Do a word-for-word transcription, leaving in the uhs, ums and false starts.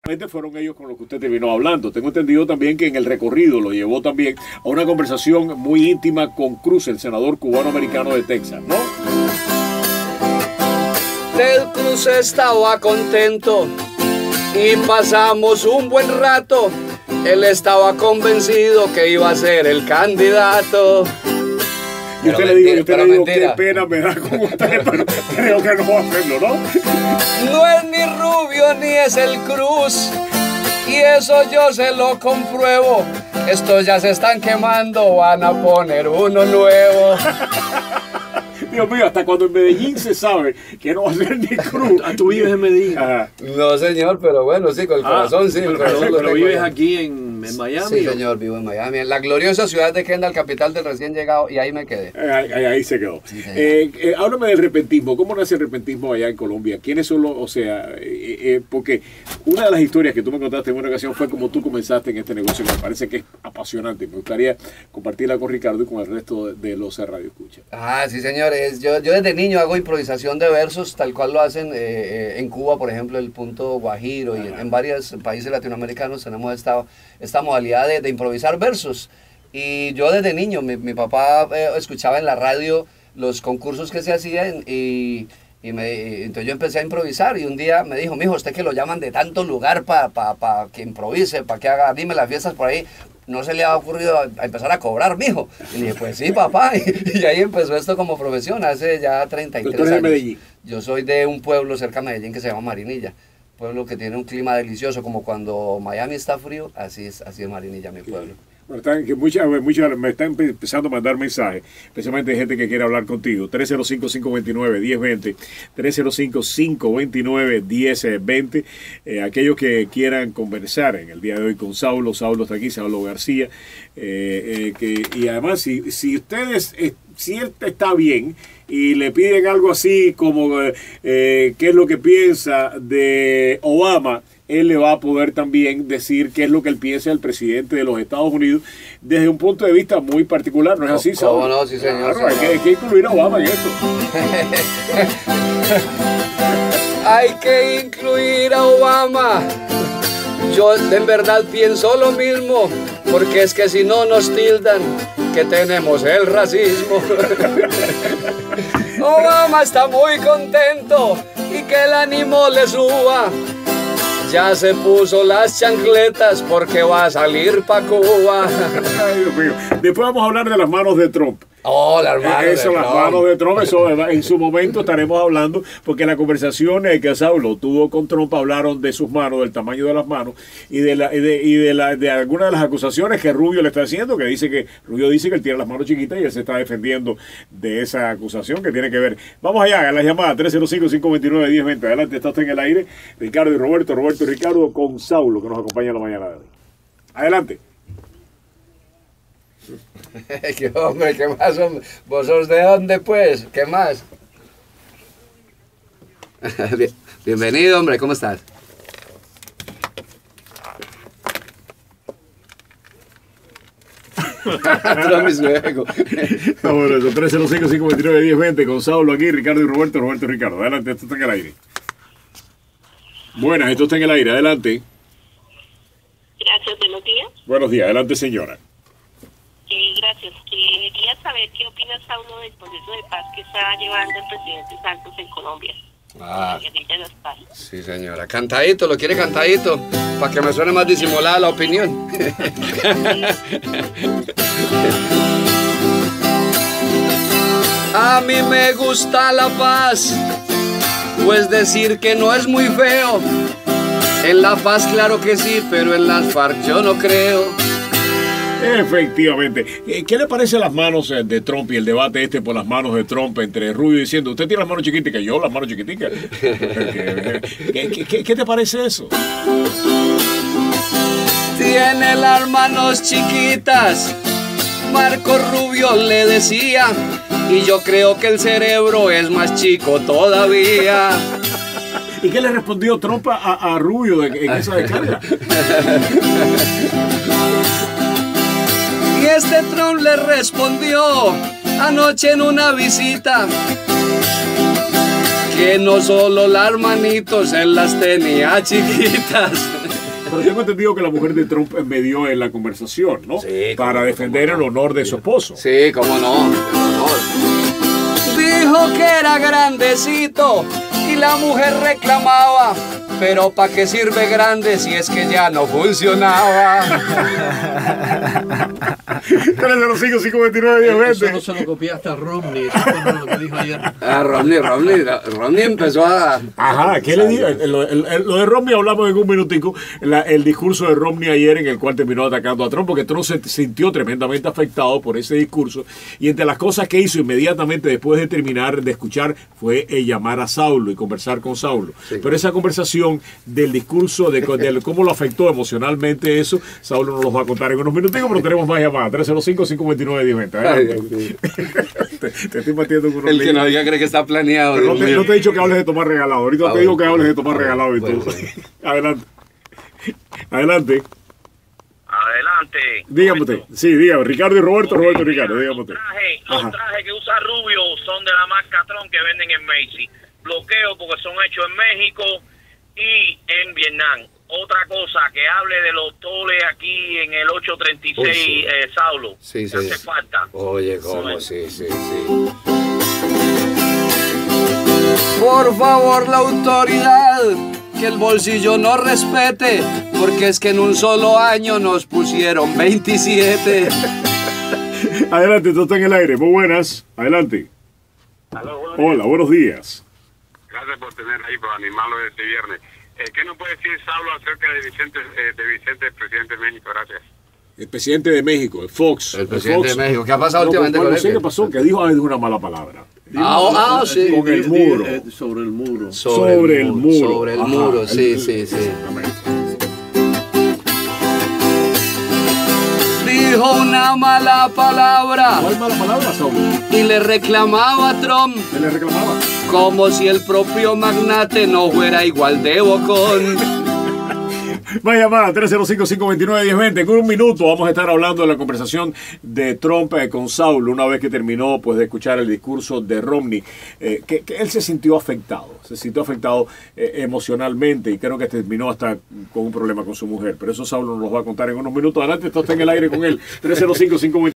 Fueron ellos con los que usted terminó hablando. Tengo entendido también que en el recorrido lo llevó también a una conversación muy íntima con Cruz, el senador cubano-americano de Texas, ¿no? Ted Cruz estaba contento y pasamos un buen rato. Él estaba convencido que iba a ser el candidato. Y usted le digo, usted le digo, qué pena me da con usted, pero creo que no va a hacerlo, ¿no? No es ni Rubio ni es el Cruz, y eso yo se lo compruebo. Estos ya se están quemando, van a poner uno nuevo. Dios mío, hasta cuando en Medellín se sabe que no va a ser ni Cruz. ¿Tú vives en Medellín? Ajá. No, señor, pero bueno, sí, con el corazón, ah, sí. El corazón pero, pero vives aquí en, en Miami. Sí, señor, vivo en Miami, en la gloriosa ciudad de Kendall, capital del recién llegado, y ahí me quedé. Ahí, ahí, ahí se quedó. Sí, eh, eh, háblame del repentismo. ¿Cómo nace el repentismo allá en Colombia? ¿Quiénes son los, o sea, eh, eh, porque una de las historias que tú me contaste en una ocasión fue como tú comenzaste en este negocio, me parece que es apasionante. Me gustaría compartirla con Ricardo y con el resto de, de los radioescuchas. Ah, sí, señores. Yo, yo desde niño hago improvisación de versos, tal cual lo hacen eh, eh, en Cuba, por ejemplo, el punto Guajiro, y en, en varios países latinoamericanos tenemos esta, esta modalidad de, de improvisar versos. Y yo desde niño, mi, mi papá eh, escuchaba en la radio los concursos que se hacían y, y, me, y entonces yo empecé a improvisar y un día me dijo, mijo, usted que lo llaman de tanto lugar para pa, pa que improvise, para que haga, dime las fiestas por ahí, ¿no se le ha ocurrido a, a empezar a cobrar, mijo? Y le dije, pues sí, papá. Y, y ahí empezó esto como profesión, hace ya treinta y tres años. ¿Tú eres de Medellín? Yo soy de un pueblo cerca de Medellín que se llama Marinilla. Pueblo que tiene un clima delicioso, como cuando Miami está frío, así es, así es Marinilla, mi pueblo. Bueno, están, que muchas, muchas me están empezando a mandar mensajes, especialmente gente que quiere hablar contigo. tres cero cinco, cinco dos nueve, uno cero dos cero, tres cero cinco, cinco dos nueve, uno cero dos cero. Eh, aquellos que quieran conversar en el día de hoy con Saulo, Saulo está aquí, Saulo García. Eh, eh, que, y además, si, si ustedes, eh, si él está bien y le piden algo así como eh, qué es lo que piensa de Obama, él le va a poder también decir qué es lo que él piensa del presidente de los Estados Unidos desde un punto de vista muy particular, ¿no es así, Saúl? ¿Cómo no? Sí, señor. Claro, hay, que, hay que incluir a Obama en esto. Hay que incluir a Obama. Yo en verdad pienso lo mismo, porque es que si no nos tildan que tenemos el racismo. Obama está muy contento y que el ánimo le suba. Ya se puso las chancletas porque va a salir pa' Cuba. Ay, Dios mío. Después vamos a hablar de las manos de Trump. Oh, las manos eso, de las Trump. manos de Trump, eso en su momento estaremos hablando, porque la conversación que Saulo tuvo con Trump hablaron de sus manos, del tamaño de las manos y de la y de, y de, la, de algunas de las acusaciones que Rubio le está haciendo, que dice que Rubio dice que él tiene las manos chiquitas y él se está defendiendo de esa acusación que tiene que ver. Vamos allá, a la llamada tres cero cinco, cinco dos nueve, uno cero dos cero. Adelante, está usted en el aire. Ricardo y Roberto, Roberto y Ricardo con Saulo, que nos acompaña en la mañana de hoy. Adelante. ¿Qué hombre? ¿Qué más, hombre? ¿Vos sos de dónde, pues? ¿Qué más? Bienvenido, hombre. ¿Cómo estás? Vámonos, tres cero cinco, cinco dos nueve, uno cero dos cero con Saulo aquí, Ricardo y Roberto, Roberto y Ricardo. Adelante, esto está en el aire. Buenas, esto está en el aire. Adelante. Gracias, buenos días. Buenos días, adelante, señora. Eh, gracias. Eh, quería saber qué opina Saulo del proceso de paz que está llevando el presidente Santos en Colombia. Ah, de las paz. sí, señora. Cantadito, lo quiere cantadito, para que me suene más disimulada la opinión. A mí me gusta la paz, pues decir que no es muy feo. En la paz claro que sí, pero en las FARC yo no creo. Efectivamente. ¿Qué le parece las manos de Trump y el debate este por las manos de Trump entre Rubio diciendo, usted tiene las manos chiquiticas, yo las manos chiquiticas? ¿Qué, qué, qué, ¿Qué te parece eso? Tiene las manos chiquitas, Marco Rubio le decía, y yo creo que el cerebro es más chico todavía. ¿Y qué le respondió Trump a, a Rubio en esa descarga? Y este Trump le respondió anoche en una visita que no solo las manitos él las tenía chiquitas. Pero tengo entendido que la mujer de Trump medió en la conversación, ¿no? Sí, para cómo, defender cómo no. el honor de su esposo. Sí, cómo no. El honor. Dijo que era grandecito y la mujer reclamaba, pero ¿para qué sirve grande si es que ya no funcionaba? tres cero cinco, cinco dos nueve, diez Eso veinte. no se lo copiaste a Romney, eso fue lo que dijo ayer. Ah, Romney, Romney, Romney empezó a... Ajá, ¿qué le digo? Lo, el- el- lo de Romney hablamos en un minutico, la- el discurso de Romney ayer en el cual terminó atacando a Trump, porque Trump se sintió tremendamente afectado por ese discurso, y entre las cosas que hizo inmediatamente después de terminar de escuchar fue eh, llamar a Saulo y conversar con Saulo. Sí. Pero esa conversación del discurso, de, de cómo lo afectó emocionalmente eso, Saulo nos lo va a contar en unos minuticos, pero tenemos más llamadas, tres cero cinco, cinco dos nueve, diez veinte. Ay, Dios mío. te, te estoy metiendo con unos El que líos. no diga cree que está planeado. Pero no Dios te, mío. no te he dicho que hables de tomar regalado. Ahorita Ah, te digo bueno. que hables de tomar Ah, regalado y bueno, todo. bueno. Adelante. Adelante. Adelante. Dígame usted. Sí, dígame. Ricardo y Roberto, Roberto y Ricardo. Dígame Los usted. trajes, Ajá. los trajes que usa Rubio son de la marca Tron que venden en Macy's. Bloqueo porque son hechos en México y en Vietnam. Otra cosa, que hable de los toles aquí en el ocho treinta y seis, Uy, sí. eh, Saulo. Sí, sí. Hace falta. Oye, cómo, sí, sí, sí. Por favor, la autoridad, que el bolsillo no respete, porque es que en un solo año nos pusieron veintisiete. Adelante, tú estás en el aire. Muy buenas. Adelante. Aló, buenos días. Hola, buenos días. Gracias por tener ahí, por animarlo este viernes. Eh, ¿Qué nos puede decir Saulo acerca de Vicente, eh, de Vicente, el presidente de México? Gracias. El presidente de México, el Fox. El presidente Fox. de México. ¿Qué ha pasado No, últimamente no, con no él? sé qué pasó, que dijo, ay, dijo una mala palabra. Dijo Ah, una- ah, sí. Con el Di- di- muro. eh, sobre el muro. Sobre el muro. Sobre el Ajá, muro, sí, el- sí, sí. Exactamente. Dijo una mala palabra ¿Cuál mala palabra, Saulo? y le reclamaba a Trump ¿Qué le reclamaba? como si el propio magnate no fuera igual de bocón. Más llamada, tres cero cinco, cinco dos nueve, diez veinte. En un minuto vamos a estar hablando de la conversación de Trump eh, con Saulo, una vez que terminó pues, de escuchar el discurso de Romney, eh, que, que él se sintió afectado, se sintió afectado eh, emocionalmente y creo que terminó hasta con un problema con su mujer. Pero eso Saulo nos lo va a contar en unos minutos. Adelante, esto está en el aire con él. tres cero cinco, cinco